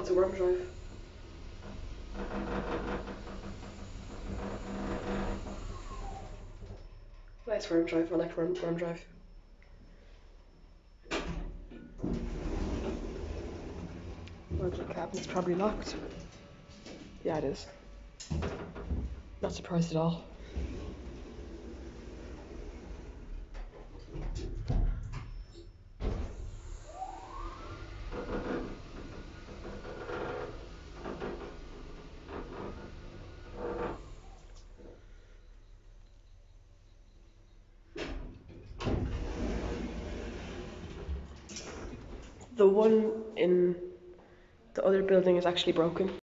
it's a worm drive. Nice worm drive. I like worm drive. Modular cabinet's probably locked. Yeah, it is. Not surprised at all. The one in the other building is actually broken.